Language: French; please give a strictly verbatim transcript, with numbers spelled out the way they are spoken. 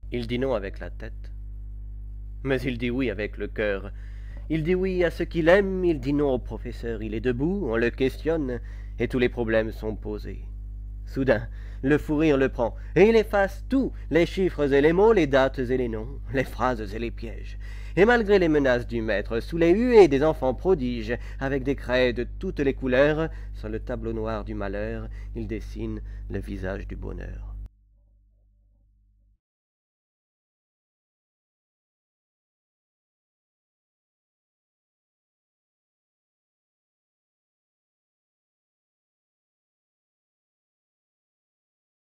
Il dit non avec la tête, mais il dit oui avec le cœur. Il dit oui à ce qu'il aime, il dit non au professeur. Il est debout, on le questionne, et tous les problèmes sont posés. Soudain, le fou rire le prend, et il efface tout, les chiffres et les mots, les dates et les noms, les phrases et les pièges. Et malgré les menaces du maître, sous les huées des enfants prodiges, avec des craies de toutes les couleurs, sur le tableau noir du malheur, il dessine le visage du bonheur.